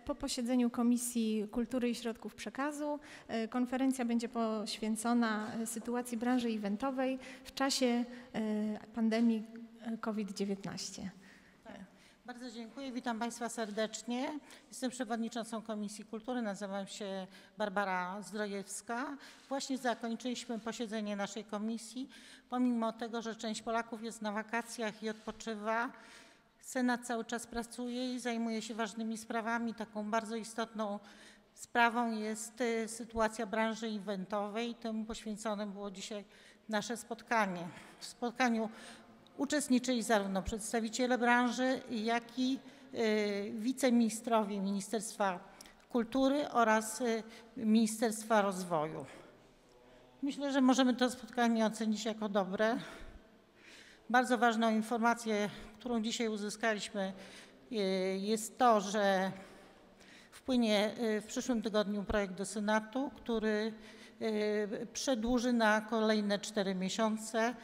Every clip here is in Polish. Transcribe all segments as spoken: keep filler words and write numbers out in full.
Po posiedzeniu Komisji Kultury i Środków Przekazu konferencja będzie poświęcona sytuacji branży eventowej w czasie pandemii COVID dziewiętnaście. Bardzo dziękuję, witam Państwa serdecznie. Jestem przewodniczącą Komisji Kultury, nazywam się Barbara Zdrojewska. Właśnie zakończyliśmy posiedzenie naszej komisji. Pomimo tego, że część Polaków jest na wakacjach i odpoczywa, Senat cały czas pracuje i zajmuje się ważnymi sprawami. Taką bardzo istotną sprawą jest sytuacja branży eventowej. Temu poświęcone było dzisiaj nasze spotkanie. W spotkaniu uczestniczyli zarówno przedstawiciele branży, jak i wiceministrowie Ministerstwa Kultury oraz Ministerstwa Rozwoju. Myślę, że możemy to spotkanie ocenić jako dobre. Bardzo ważną informacją, którą dzisiaj uzyskaliśmy, jest to, że wpłynie w przyszłym tygodniu projekt do Senatu, który przedłuży na kolejne cztery miesiące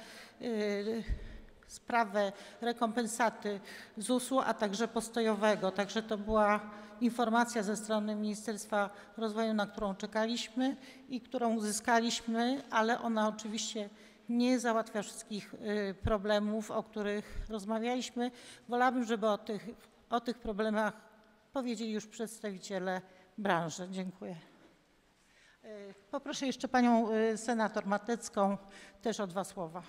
sprawę rekompensaty Z U S-u, a także postojowego. Także to była informacja ze strony Ministerstwa Rozwoju, na którą czekaliśmy i którą uzyskaliśmy, ale ona oczywiście nie załatwia wszystkich problemów, o których rozmawialiśmy. Wolałabym, żeby o tych, o tych problemach powiedzieli już przedstawiciele branży. Dziękuję. Poproszę jeszcze panią senator Matecką też o dwa słowa.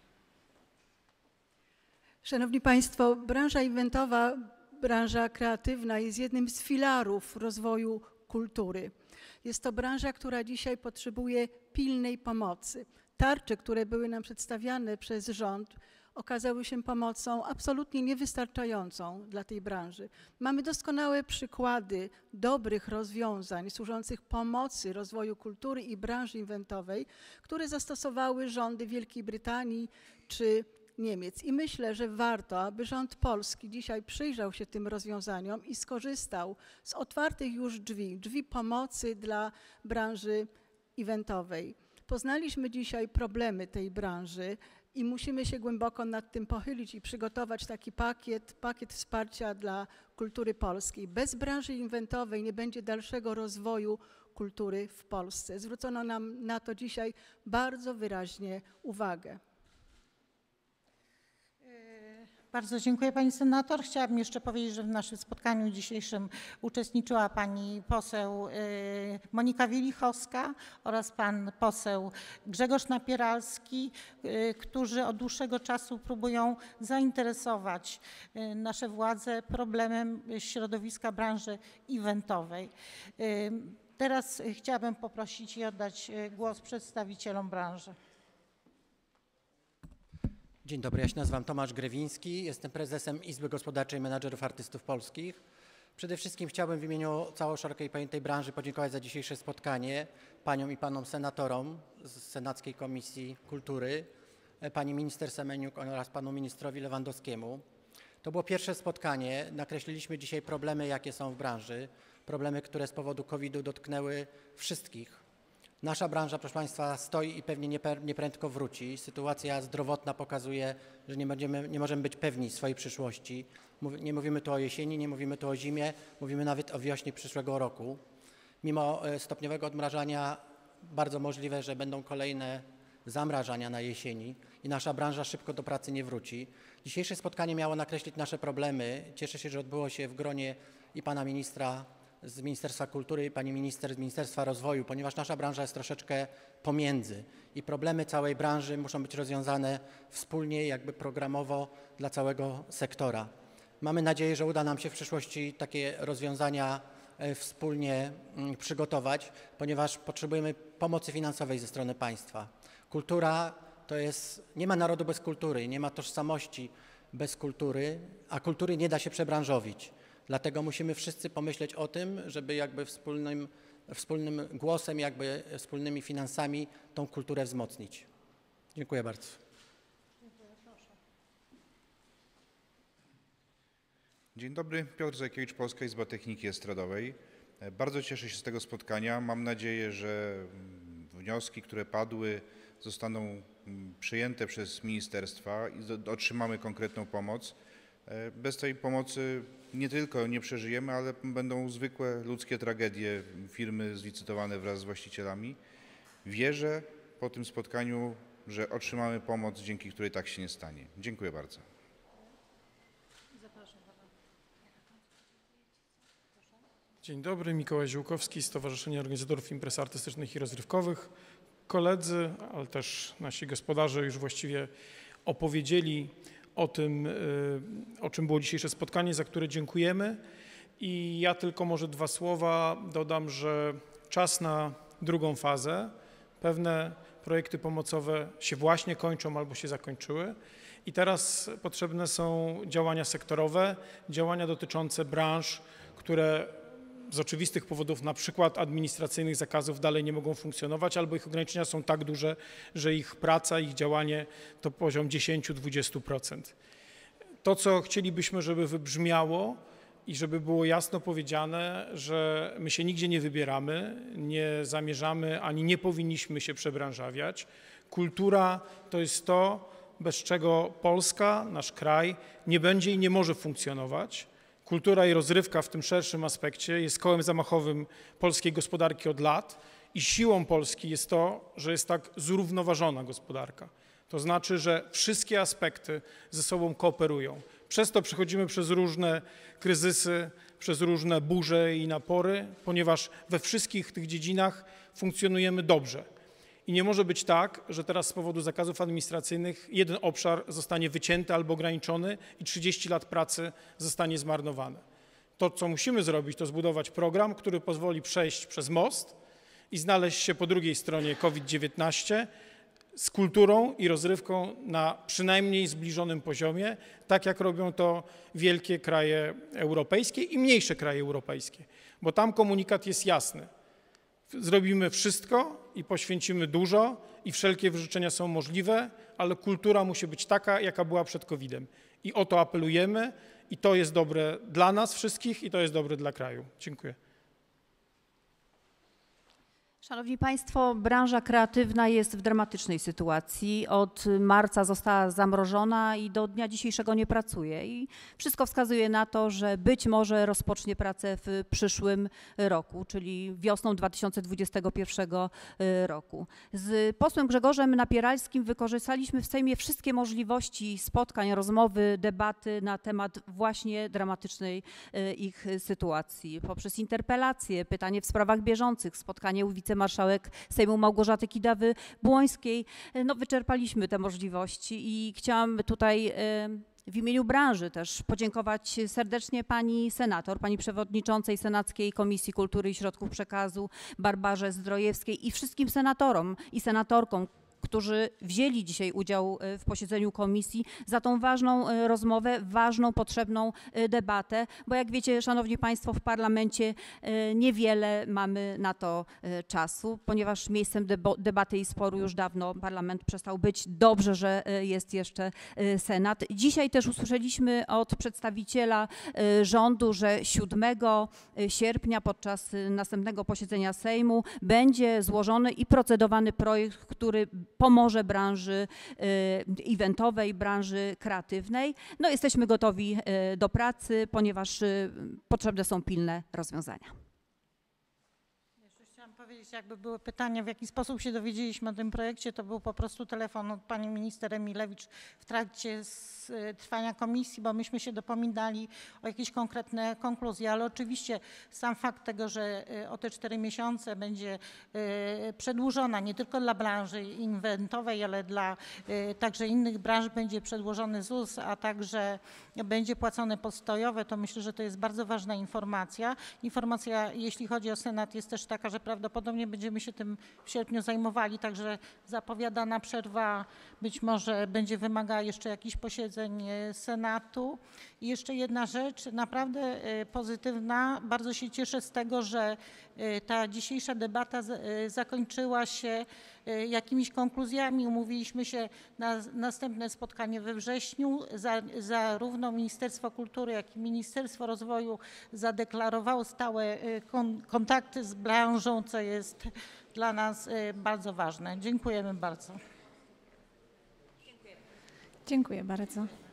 Szanowni Państwo, branża eventowa, branża kreatywna jest jednym z filarów rozwoju kultury. Jest to branża, która dzisiaj potrzebuje pilnej pomocy. Tarcze, które były nam przedstawiane przez rząd, okazały się pomocą absolutnie niewystarczającą dla tej branży. Mamy doskonałe przykłady dobrych rozwiązań służących pomocy rozwoju kultury i branży eventowej, które zastosowały rządy Wielkiej Brytanii czy Niemiec. I myślę, że warto, aby rząd polski dzisiaj przyjrzał się tym rozwiązaniom i skorzystał z otwartych już drzwi, drzwi pomocy dla branży eventowej. Poznaliśmy dzisiaj problemy tej branży i musimy się głęboko nad tym pochylić i przygotować taki pakiet, pakiet wsparcia dla kultury polskiej. Bez branży eventowej nie będzie dalszego rozwoju kultury w Polsce. Zwrócono nam na to dzisiaj bardzo wyraźnie uwagę. Bardzo dziękuję pani senator. Chciałabym jeszcze powiedzieć, że w naszym spotkaniu dzisiejszym uczestniczyła pani poseł Monika Wielichowska oraz pan poseł Grzegorz Napieralski, którzy od dłuższego czasu próbują zainteresować nasze władze problemem środowiska branży eventowej. Teraz chciałabym poprosić i oddać głos przedstawicielom branży. Dzień dobry, ja się nazywam Tomasz Grewiński, jestem prezesem Izby Gospodarczej Menadżerów Artystów Polskich. Przede wszystkim chciałbym w imieniu całej szerokiej pojętej branży podziękować za dzisiejsze spotkanie paniom i panom senatorom z Senackiej Komisji Kultury, pani minister Semeniuk oraz panu ministrowi Lewandowskiemu. To było pierwsze spotkanie, nakreśliliśmy dzisiaj problemy, jakie są w branży, problemy, które z powodu kowida dotknęły wszystkich. Nasza branża, proszę Państwa, stoi i pewnie nieprędko wróci. Sytuacja zdrowotna pokazuje, że nie, będziemy, nie możemy być pewni swojej przyszłości. Nie mówimy tu o jesieni, nie mówimy tu o zimie, mówimy nawet o wiośnie przyszłego roku. Mimo stopniowego odmrażania bardzo możliwe, że będą kolejne zamrażania na jesieni i nasza branża szybko do pracy nie wróci. Dzisiejsze spotkanie miało nakreślić nasze problemy. Cieszę się, że odbyło się w gronie i pana ministra z Ministerstwa Kultury i pani minister z Ministerstwa Rozwoju, ponieważ nasza branża jest troszeczkę pomiędzy i problemy całej branży muszą być rozwiązane wspólnie, jakby programowo dla całego sektora. Mamy nadzieję, że uda nam się w przyszłości takie rozwiązania wspólnie przygotować, ponieważ potrzebujemy pomocy finansowej ze strony państwa. Kultura to jest, nie ma narodu bez kultury, nie ma tożsamości bez kultury, a kultury nie da się przebranżowić. Dlatego musimy wszyscy pomyśleć o tym, żeby jakby wspólnym, wspólnym głosem, jakby wspólnymi finansami tą kulturę wzmocnić. Dziękuję bardzo. Dziękuję, proszę. Dzień dobry, Piotr Zajkiewicz, Polska Izba Techniki Estradowej. Bardzo cieszę się z tego spotkania. Mam nadzieję, że wnioski, które padły, zostaną przyjęte przez ministerstwa i otrzymamy konkretną pomoc. Bez tej pomocy nie tylko nie przeżyjemy, ale będą zwykłe ludzkie tragedie, firmy zlicytowane wraz z właścicielami. Wierzę po tym spotkaniu, że otrzymamy pomoc, dzięki której tak się nie stanie. Dziękuję bardzo. Dzień dobry, Mikołaj Ziółkowski, Stowarzyszenie Organizatorów Imprez Artystycznych i Rozrywkowych. Koledzy, ale też nasi gospodarze już właściwie opowiedzieli o tym, o czym było dzisiejsze spotkanie, za które dziękujemy. I ja tylko może dwa słowa dodam, że czas na drugą fazę. Pewne projekty pomocowe się właśnie kończą albo się zakończyły i teraz potrzebne są działania sektorowe, działania dotyczące branż, które z oczywistych powodów, na przykład administracyjnych zakazów, dalej nie mogą funkcjonować, albo ich ograniczenia są tak duże, że ich praca, ich działanie to poziom dziesięć do dwudziestu procent. To, co chcielibyśmy, żeby wybrzmiało i żeby było jasno powiedziane, że my się nigdzie nie wybieramy, nie zamierzamy ani nie powinniśmy się przebranżawiać. Kultura to jest to, bez czego Polska, nasz kraj, nie będzie i nie może funkcjonować. Kultura i rozrywka w tym szerszym aspekcie jest kołem zamachowym polskiej gospodarki od lat i siłą Polski jest to, że jest tak zrównoważona gospodarka. To znaczy, że wszystkie aspekty ze sobą kooperują. Przez to przechodzimy przez różne kryzysy, przez różne burze i napory, ponieważ we wszystkich tych dziedzinach funkcjonujemy dobrze. I nie może być tak, że teraz z powodu zakazów administracyjnych jeden obszar zostanie wycięty albo ograniczony i trzydzieści lat pracy zostanie zmarnowane. To, co musimy zrobić, to zbudować program, który pozwoli przejść przez most i znaleźć się po drugiej stronie COVID dziewiętnaście z kulturą i rozrywką na przynajmniej zbliżonym poziomie, tak jak robią to wielkie kraje europejskie i mniejsze kraje europejskie. Bo tam komunikat jest jasny. Zrobimy wszystko i poświęcimy dużo i wszelkie wyrzeczenia są możliwe, ale kultura musi być taka, jaka była przed kowidem. I o to apelujemy i to jest dobre dla nas wszystkich i to jest dobre dla kraju. Dziękuję. Szanowni Państwo, branża kreatywna jest w dramatycznej sytuacji. Od marca została zamrożona i do dnia dzisiejszego nie pracuje. I wszystko wskazuje na to, że być może rozpocznie pracę w przyszłym roku, czyli wiosną dwa tysiące dwudziestego pierwszego roku. Z posłem Grzegorzem Napieralskim wykorzystaliśmy w Sejmie wszystkie możliwości spotkań, rozmowy, debaty na temat właśnie dramatycznej ich sytuacji. Poprzez interpelacje, pytanie w sprawach bieżących, spotkanie u wicemarszałek Sejmu Małgorzaty Kidawy-Błońskiej. No, wyczerpaliśmy te możliwości i chciałam tutaj w imieniu branży też podziękować serdecznie pani senator, pani przewodniczącej Senackiej Komisji Kultury i Środków Przekazu Barbarze Zdrojewskiej i wszystkim senatorom i senatorkom, którzy wzięli dzisiaj udział w posiedzeniu komisji, za tą ważną rozmowę, ważną, potrzebną debatę, bo jak wiecie, szanowni państwo, w parlamencie niewiele mamy na to czasu, ponieważ miejscem debaty i sporu już dawno parlament przestał być. Dobrze, że jest jeszcze Senat. Dzisiaj też usłyszeliśmy od przedstawiciela rządu, że siódmego sierpnia podczas następnego posiedzenia Sejmu będzie złożony i procedowany projekt, który pomoże branży eventowej, branży kreatywnej. No, jesteśmy gotowi do pracy, ponieważ potrzebne są pilne rozwiązania. Chciałam powiedzieć, jakby były pytania, w jaki sposób się dowiedzieliśmy o tym projekcie, to był po prostu telefon od pani minister Emilewicz w trakcie trwania komisji, bo myśmy się dopominali o jakieś konkretne konkluzje, ale oczywiście sam fakt tego, że o te cztery miesiące będzie przedłużona nie tylko dla branży eventowej, ale dla także innych branż będzie przedłożony Z U S, a także będzie płacone postojowe, to myślę, że to jest bardzo ważna informacja. Informacja, jeśli chodzi o Senat, jest też taka, że prawdopodobnie będziemy się tym w sierpniu zajmowali, także zapowiadana przerwa być może będzie wymagała jeszcze jakichś posiedzeń Senatu. I jeszcze jedna rzecz naprawdę pozytywna. Bardzo się cieszę z tego, że ta dzisiejsza debata zakończyła się jakimiś konkluzjami. Umówiliśmy się na następne spotkanie we wrześniu. Zarówno Ministerstwo Kultury, jak i Ministerstwo Rozwoju zadeklarowało stałe kontakty z branżą, co jest dla nas bardzo ważne. Dziękujemy bardzo. Dziękuję bardzo.